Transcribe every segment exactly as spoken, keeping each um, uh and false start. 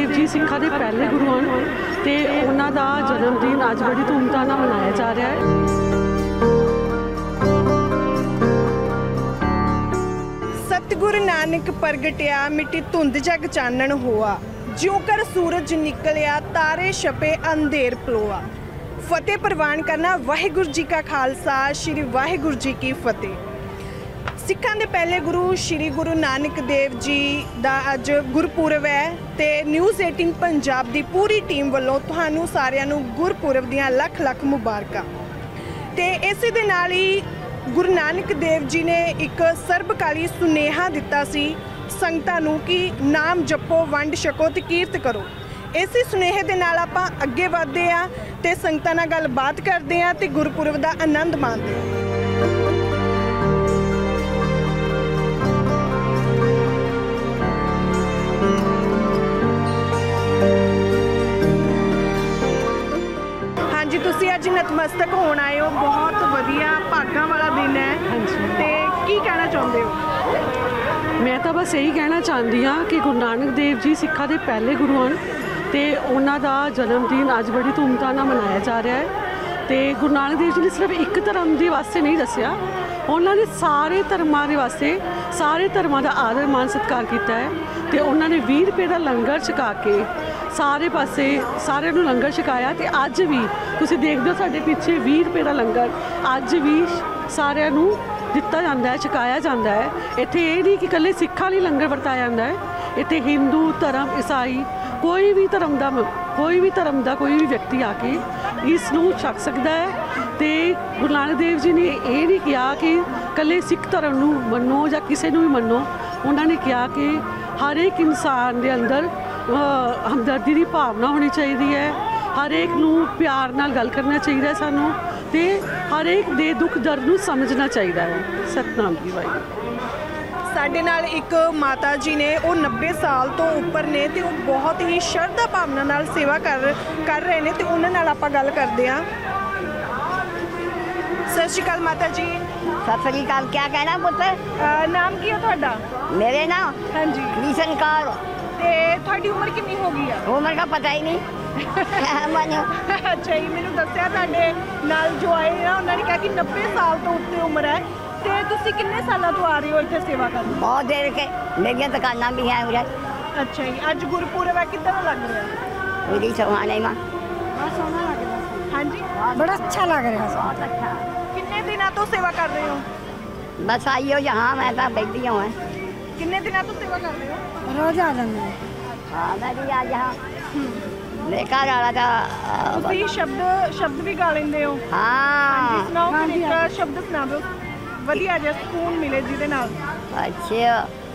देव जी सिखा के पहले गुरु हैं तो उन्हों का जन्मदिन अज बड़ी धूमधाम नाल मनाया जा रहा है। सतगुरु नानक प्रगटिया मिट्टी धुंध जग चानन होआ, ज्यों कर सूरज निकलिया तारे छपे अंधेर पलोआ। फतेह प्रवान करना वाहिगुरू जी का खालसा, श्री वाहिगुरू जी की फतेह। सिखां दे पहले गुरु श्री गुरु नानक देव जी का अज गुरपुरब है तो न्यूज़ अठारह पंजाब की पूरी टीम वालों तुहानू सारिਆਂ ਨੂੰ गुरपुरब दियां लख लख मुबारकां। तो इस दे नाल ही गुरु नानक देव जी ने एक सर्बकाली सुनेहा दिता सी संगतां नू कि नाम जपो, वंड छको ते कीरत करो। इसी सुनेहे दे नाल आपां अगे वधदे आ ते संगतां नाल गलबात करदे आ ते गुरपुरब दा आनंद माणदे आ। हाँ जी, तुसीं अज नतमस्तक होण आए हो, बहुत वधिया भागां वाला दिन है। हाँ जी, ते की कहना चाहुंदे हो? मैं तो बस यही कहना चाहती हाँ कि गुरु नानक देव जी सिखा के पहले गुरु हैं तो उन्हों का जन्मदिन अज बड़ी धूमधाम नाल मनाया जा रहा है। तो गुरु नानक देव जी ने सिर्फ एक धर्म के वास्ते नहीं दसिया, उन्होंने सारे धर्मां के वास्ते सारे धर्मां का आदर मान सत्कार किया है। तो उन्होंने भी रुपये का लंगर छका के सारे पासे सारे नूं लंगर छकाया। तो अज भी तुसीं देखदे हो साडे पिछे भी रुपये का लंगर अज भी सारिਆਂ ਨੂੰ दिता जाता है, छकाया जाता है। इत्थे ये नहीं कि कल्ले सिखां लई लंगर वरताया जाता है, इत्थे हिंदू धर्म ईसाई कोई भी धर्म का कोई भी धर्म का कोई भी व्यक्ति आके इस नूं छक सकता है। तो गुरु नानक देव जी ने ये नहीं कहा कि कल्ले सिख धर्म नूं मनो या किसी नूं भी मनो, उन्होंने कहा कि हर एक इंसान के अंदर हमदर्दी की भावना होनी चाहिए है, हर एक नूं प्यार नाल गल करना चाहिए सानू, ते हर एक दे दुख दर्द नूं समझना चाहिए है। सतनाम जी वाहिगुरू। साडे नाल एक माता जी ने वो नब्बे साल तो उपर ने ते वो बहुत ही श्रद्धा भावना नाल सेवा कर कर रहे हैं, तो उन्हां नाल आपां गल करदे हां। सत श्री अकाल माता जी। सत श्री अकाल। क्या कहना पुत्र? नाम की है तुहाडा? मेरे नाम? हाँ जी। कृष्ण कौर। ते तुहाडी उम्र कितनी हो गई है? उम्र का पता ही नहीं। अच्छा जी, मैनूं दस्सिया तुहाडे नाल जो आए ना उन्होंने कहा कि नब्बे साल तो उत्ते उम्र है। तो तुसीं किन्ने सालों तो आ रहे हो इत्थे सेवा करने? बहुत देर के, मेरिया दुकाना भी हैं उरे। अच्छा जी, अज गुरपुरब है, कितना लग रहा है? मेरी सुहाने माँ बहुत सोहना लग रहा है। हाँ जी, बड़ा अच्छा लग रहा है। बहुत अच्छा। किन्ने दिनों तो सेवा कर रहे हो? बस आई हो यहाँ, मैं तो बैठी हूँ। किन्ने दिनों तो सेवा कर रहे हो? रोज आ जाना। हाँ, मैं भी आ यहाँ लेकर आ रहा था। तुसीं शब्द शब्द भी गा लेंदे हो? हाँ। सुनाओ, फिर एक शब्द सुना दो वधिया जिहा सुकून मिले जिहदे नाल। अच्छा।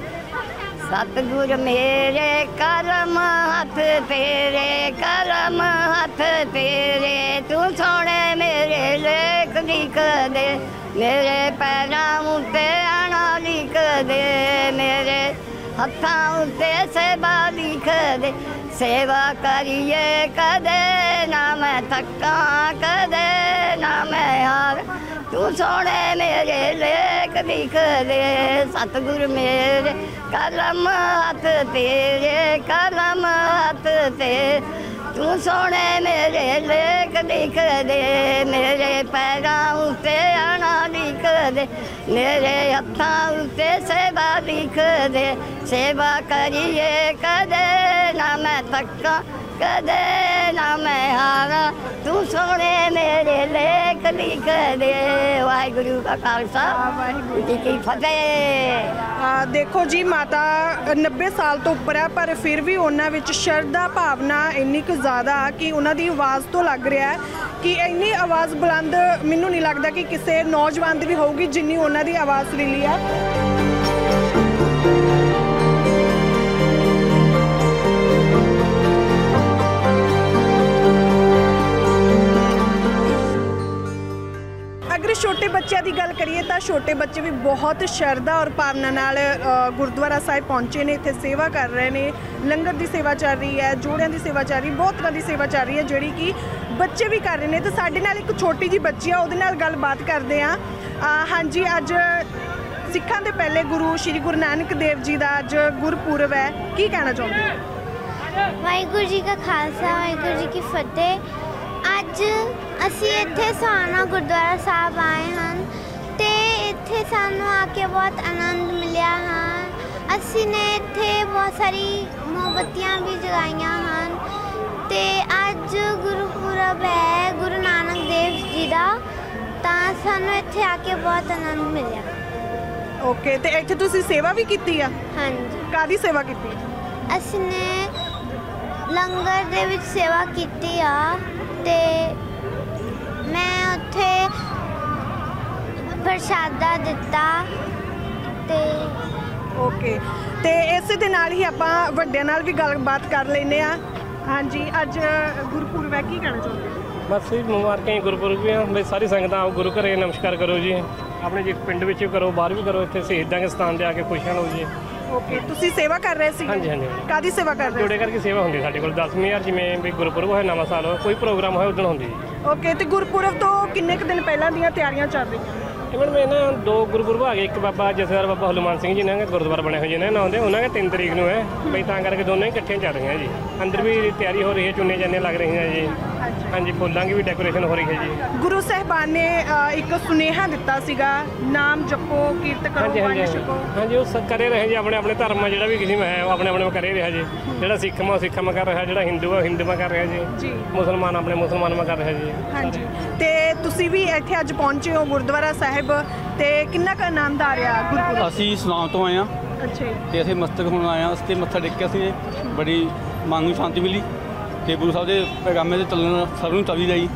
सतगुर मेरे करम हथ तेरे, करम हथ तेरे, तू सोने मेरे लेख लिख दे, मेरे पैरों उत्ते आना लिख दे, मेरे हत्थां उत्ते सेवा लिख दे, सेवा करिए कदे ना मैं थका, कदे ना मैं हार, तू सोने मेरे लेख लिख दे। सतगुर मेरे कलम हथ तेरे, कलम हथ तेरे, तू सोने मेरे लेख लिख दे, मेरे पैरों उत्ते आना लिख दे, मेरे हत्थां उत्ते सेवा लिख दे, सेवा करिए कदे ना मैं थका, कदे ना मैं हारा, तू सोने मेरे लेख लिख दे। वाहिगुरू का खालसा, वाहिगुरू जी की फतेह। देखो जी, माता नब्बे साल तो उपर है पर फिर भी उन्हां विच शरधा भावना इन्नी कुछ ज़्यादा कि उन्हां दी आवाज़ तो लग रहा है कि इन्नी आवाज़ बुलंद मैनूं नहीं लगता कि किसी नौजवान दी भी होगी जिन्नी उन्हां दी आवाज़ सुरीली है। अगर छोटे बच्चों की गल करिए तो छोटे बच्चे भी बहुत शरधा और भावना नाल गुरुद्वारा साहिब पहुँचे ने, इत्थे सेवा कर रहे हैं, लंगर की सेवा चल रही है, जोड़ियां की सेवा चल रही है, बहुत तरह की सेवा चल रही है जिहड़ी कि बच्चे भी कर रहे हैं। तो साडे नाल एक छोटी जी बच्ची आ, उहदे नाल गलबात करते हैं। हाँ जी, अज सिखां दे पहले गुरु श्री गुरु नानक देव जी का अज गुरपुरब है, की कहना चाहते हैं? ਵਾਹਿਗੁਰੂ ਜੀ ਕਾ ਖਾਲਸਾ ਵਾਹਿਗੁਰੂ ਜੀ ਕੀ ਫਤਿਹ। ਅੱਜ ਅਸੀਂ ਇੱਥੇ ਸੋਹਾਣਾ ਗੁਰਦੁਆਰਾ ਸਾਹਿਬ ਆਏ ਹਨ ਤੇ ਇੱਥੇ ਸਾਨੂੰ ਆ ਕੇ ਬਹੁਤ ਆਨੰਦ ਮਿਲਿਆ ਹਨ। ਅਸੀਂ ਨੇ ਇੱਥੇ ਬਹੁਤ ਸਾਰੀ ਮੋਮਬੱਤੀਆਂ ਵੀ ਜਗਾਈਆਂ ਹਨ ਤੇ ਅੱਜ ਗੁਰਪੁਰਬ ਹੈ ਗੁਰੂ ਨਾਨਕ ਦੇਵ ਜੀ ਦਾ, ਤਾਂ ਸਾਨੂੰ ਇੱਥੇ ਆ ਕੇ ਬਹੁਤ ਆਨੰਦ ਮਿਲਿਆ। ਓਕੇ, ਤੇ ਇੱਥੇ ਤੁਸੀਂ ਸੇਵਾ ਵੀ ਕੀਤੀ ਆ? ਹਾਂਜੀ, ਕਾਹਦੀ ਸੇਵਾ ਕੀਤੀ? ਅਸੀਂ ਨੇ ਲੰਗਰ ਦੇ ਵਿੱਚ ਸੇਵਾ ਕੀਤੀ ਆ ਤੇ ਮੈਂ ਉੱਥੇ ਪ੍ਰਸ਼ਾਦਾ ਦਿੱਤਾ ਤੇ ਓਕੇ, ਤੇ ਇਸੇ ਦੇ ਨਾਲ ਹੀ ਆਪਾਂ ਵੱਡਿਆਂ ਨਾਲ ਵੀ ਗੱਲਬਾਤ ਕਰ ਲੈਂਦੇ ਆ। ਹਾਂਜੀ, ਅੱਜ ਗੁਰਪੁਰਬ ਹੈ, ਕੀ ਕਹਿਣਾ ਚਾਹੁੰਦੇ? ਬਸ ਜੀ ਮੁਬਾਰਕਾਂ ਜੀ ਗੁਰਪੁਰਬ ਦੀਆਂ। ਬਈ ਸਾਰੀ ਸੰਗਤਾਂ ਆਓ ਗੁਰੂ ਘਰੇ ਨਮਸਕਾਰ ਕਰੋ ਜੀ, ਆਪਣੇ ਜੀ ਪਿੰਡ ਵਿੱਚ ਵੀ ਕਰੋ, ਬਾਹਰ ਵੀ ਕਰੋ, ਇੱਥੇ ਸ਼ਹੀਦਾਂ ਦੇ ਸਥਾਨ 'ਤੇ ਆ ਕੇ ਖੁਸ਼ੀਆਂ ਲਓ ਜੀ। ਓਕੇ, ਤੁਸੀਂ ਸੇਵਾ ਕਰ ਰਹੇ ਸੀ? ਹਾਂਜੀ ਹਾਂਜੀ। ਕਾਹਦੀ ਸੇਵਾ ਕਰ ਰਹੇ ਜੋੜੇ ਕਰਕੇ ਸੇਵਾ ਹੁੰਦੀ ਸਾਡੇ ਕੋਲ ਦਸਵੀਂ ਹਜ਼ਾਰ, ਜਿਵੇਂ ਵੀ ਗੁਰਪੁਰਬ ਹੋਏ, ਨਵਾਂ ਸਾਲ ਹੋਏ, ਕੋਈ ਪ੍ਰੋਗਰਾਮ ਹੋਏ ਉਦੋਂ ਹੁੰਦੀ ਜੀ। ਓਕੇ, ਤੇ ਗੁਰਪੁਰਬ ਤੋਂ ਕਿੰਨੇ ਕੁ ਦਿਨ ਪਹਿਲਾਂ ਦੀਆਂ ਤਿਆਰੀਆਂ ਚੱਲ ਰਹੀਆਂ? ਇਵਨ ਮੈਂ ਨਾ ਦੋ ਗੁਰਪੁਰਬ ਆ ਗਏ, ਇੱਕ ਬਾਬਾ ਜਥੇਦਾਰ ਬਾਬਾ ਹਨੂਮਾਨ ਸਿੰਘ ਜੀ ਨੇ ਗੁਰਦੁਆਰਾ ਬਣੇ ਹੋਏ ਨੇ ਨਾ, ਉਹਨਾਂ ਦੇ ਤਿੰਨ ਤਰੀਕ ਨੂੰ ਹੈ ਬਈ, ਤਾਂ ਕਰਕੇ ਦੋਨੋਂ ਹੀ ਇਕੱਠੀਆਂ ਚੱਲ ਰਹੀਆਂ ਜੀ। ਅੰਦਰ ਵੀ ਤਿਆਰੀ ਹੋ ਰਹੀ ਹੈ, ਚੁੰਨੇ ਚਾਨੇ ਲੱਗ ਰਹੀਆਂ ਜੀ। ਹਾਂਜੀ, ਫੁੱਲਾਂ ਦੀ ਵੀ ਡੈਕੋਰੇਸ਼ਨ ਹੋ ਰਹੀ ਹੈ ਜੀ। ਗੁਰੂ ਸਾਹਿਬਾਨ ਨੇ ਅ, ਇੱਕ ਸੁਨੇਹਾ ਦਿੱਤਾ ਸੀਗਾ, ਨਾਮ ਜਪੋ, ਕੀਰਤ ਕਰੋ, ਹਾਂਜੀ ਵੰਡ ਹਾਂਜੀ ਛਕੋ। ਹਾਂਜੀ, ਉਹ ਸ- ਕਰੇ ਰਹੇ ਜੀ ਆਪਣੇ ਆਪਣੇ ਧਰਮ, ਜਿਹੜਾ ਵੀ ਕਿਸੇ ਹੈ ਉਹ ਆਪਣੇ ਆਪਣੇ ਕਰੇ ਰਿਹਾ ਜੀ। ਜਿਹੜਾ ਸਿੱਖ ਮਾ ਸਿੱਖ ਮਾ ਕਰ ਰਿਹਾ, ਜਿਹੜਾ ਹਿੰਦੂ ਆ ਹਿੰਦੂ ਮਾ ਕਰ ਰਿਹਾ ਜੀ, ਜੀ ਮੁਸਲਮਾਨ ਆਪਣੇ ਮੁਸਲਮਾਨ ਮਾ ਕਰ ਰਿਹਾ ਜੀ। ਹਾਂਜੀ, ਤੇ ਤੁਸੀਂ ਵੀ ਇੱਥੇ ਅੱਜ ਪਹੁੰਚੇ ਹੋ ਗੁਰਦੁਆਰਾ ਸਾਹਿਬ, ਤੇ ਕਿੰਨਾ ਕੁ ਆਨੰਦ ਆ ਰਿਹਾ ਗੁਰਪੁਰਬ? ਅਸੀਂ ਸੁਨਾਮ ਤੋਂ ਆਏ ਹਾਂ ਅੱਛਾ ਜੀ। ਤੇ ਅਸੀਂ ਮਸਤਕ ਹੋਣ ਆਏ ਹਾਂ, ਅਸੀਂ ਮੱਥਾ ਟੇਕਿਆ ਸੀ, ਬੜੀ ਮਨ ਨੂੰ ਸ਼ਾਂਤੀ ਮਿਲੀ ਤੇ ਗੁਰੂ ਸਾਹਿਬ ਦੇ ਪੈਗਾਮੇ ਦੇ ਚੱਲਣ ਸਭ ਨੂੰ ਚਾਹੀਦਾ ਜੀ।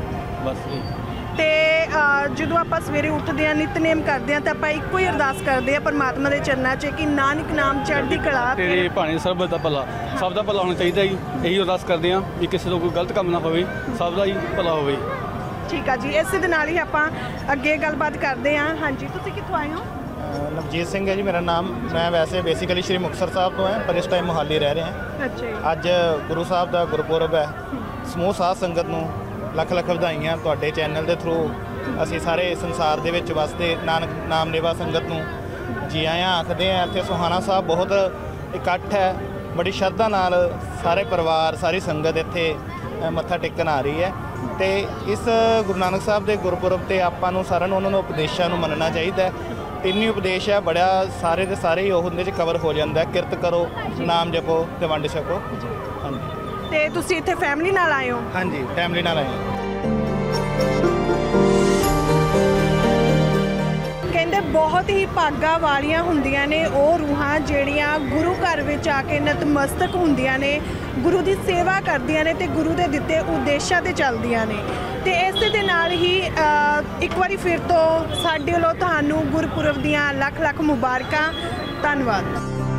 ਬਸ ਇਹ ਤੇ ਅ, ਜਦੋਂ ਆਪਾਂ ਸਵੇਰੇ ਉੱਠਦੇ ਹਾਂ, ਨਿਤਨੇਮ ਕਰਦੇ ਹਾਂ, ਤਾਂ ਆਪਾਂ ਇੱਕੋ ਹੀ ਅਰਦਾਸ ਕਰਦੇ ਹਾਂ ਪਰਮਾਤਮਾ ਦੇ ਚਰਨਾਂ 'ਚ ਕਿ ਨਾਨਕ ਨਾਮ ਚੜ੍ਹਦੀ ਕਲਾ। ਤੇਰੇ ਭਾਣੇ ਸਰਬ ਦਾ ਭਲਾ, ਸਭ ਦਾ ਭਲਾ ਹੋਣਾ ਚਾਹੀਦਾ ਜੀ। ਇਹੀ ਅਰਦਾਸ ਕਰਦੇ ਹਾਂ ਵੀ ਕਿਸੇ ਤੋਂ ਕੋਈ ਗਲਤ ਕੰਮ ਨਾ ਹੋਵੇ, ਸਭ ਦਾ ਹੀ ਭਲਾ ਹੋਵੇ। ਠੀਕ ਆ ਜੀ, ਇਸੇ ਦੇ ਨਾਲ ਹੀ ਆਪਾਂ ਅੱਗੇ ਗੱਲਬਾਤ ਕਰਦੇ ਹਾਂ। ਹਾਂਜੀ, ਤੁਸੀਂ ਕਿੱਥੋਂ ਆਏ ਹੋ? ਨਵਜੀਤ ਸਿੰਘ ਹੈ ਜੀ ਮੇਰਾ ਨਾਮ। ਮੈਂ ਵੈਸੇ ਬੇਸਿਕਲੀ ਸ਼੍ਰੀ ਮੁਕਤਸਰ ਸਾਹਿਬ ਤੋਂ ਹਾਂ, ਪਰ ਇਸ ਟਾਈਮ ਮੁਹਾਲੀ ਰਹਿ ਰਹੇ ਹਾਂ। ਅੱਛਾ ਜੀ। ਅੱਜ ਗੁਰੂ ਸਾਹਿਬ ਦਾ ਗੁਰਪੁਰਬ ਹੈ। ਸਮੂਹ ਸਾਧ ਸੰਗਤ ਨੂੰ ਲੱਖ ਲੱਖ ਵਧਾਈਆਂ। ਤੁਹਾਡੇ ਚੈਨਲ ਦੇ ਥਰੂ ਅਸੀਂ ਸਾਰੇ ਸੰਸਾਰ ਦੇ ਵਿੱਚ ਵਸਦੇ ਨਾਨਕ ਨਾਮ ਲੇਵਾ ਸੰਗਤ ਨੂੰ ਜੀ ਆਇਆਂ ਆਖਦੇ ਹਾਂ। ਇੱਥੇ ਸੋਹਾਣਾ ਸਾਹਿਬ ਬਹੁਤ ਇਕੱਠ ਹੈ, ਬੜੀ ਸ਼ਰਧਾ ਨਾਲ ਸਾਰੇ ਪਰਿਵਾਰ ਸਾਰੀ ਸੰਗਤ ਇੱਥੇ ਅ, ਮੱਥਾ ਟੇਕਣ ਆ ਰਹੀ ਹੈ। ਤੇ ਇਸ ਗੁਰੂ ਨਾਨਕ ਸਾਹਿਬ ਦੇ ਗੁਰਪੁਰਬ 'ਤੇ ਆਪਾਂ ਨੂੰ ਸਾਰਿਆਂ ਨੂੰ ਉਹਨਾਂ ਨੂੰ ਉਪਦੇਸ਼ਾਂ ਨੂੰ ਮੰਨਣਾ ਚਾਹੀਦਾ ਹੈ। ਤਿੰਨ ਹੀ ਉਪਦੇਸ਼ ਹੈ, ਬੜਾ ਸਾਰੇ ਦੇ ਸਾਰੇ ਹੀ ਉਹ ਉਹਦੇ 'ਚ ਕਵਰ ਹੋ ਜਾਂਦਾ। ਕਿਰਤ ਕਰੋ, ਨਾਮ ਜਪੋ ਤੇ ਵੰਡ ਛਕੋ। ਹਾਂਜੀ, ਤੇ ਤੁਸੀਂ ਇੱਥੇ ਫੈਮਿਲੀ ਨਾਲ ਆਏ ਹੋ? ਹਾਂਜੀ, ਫੈਮਿਲੀ ਨਾਲ ਆਏ ਹਾਂ। ਕਹਿੰਦੇ ਬਹੁਤ ਹੀ ਭਾਗਾਂ ਵਾਲੀਆਂ ਹੁੰਦੀਆਂ ਨੇ ਉਹ ਰੂਹਾਂ ਜਿਹੜੀਆਂ ਗੁਰੂ ਘਰ ਵਿੱਚ ਆ ਕੇ ਨਤਮਸਤਕ ਹੁੰਦੀਆਂ ਨੇ, ਗੁਰੂ ਦੀ ਸੇਵਾ ਕਰਦੀਆਂ ਨੇ ਤੇ ਗੁਰੂ ਦੇ ਦਿੱਤੇ ਉਦੇਸ਼ਾਂ ਤੇ ਚੱਲਦੀਆਂ ਨੇ। ਤੇ ਇਸੇ ਦੇ ਨਾਲ ਹੀ ਅ, ਇੱਕ ਵਾਰੀ ਫਿਰ ਤੋਂ ਸਾਡੇ ਵੱਲੋਂ ਤੁਹਾਨੂੰ ਗੁਰਪੁਰਬ ਦੀਆਂ ਲੱਖ ਲੱਖ ਮੁਬਾਰਕਾਂ। ਧੰਨਵਾਦ।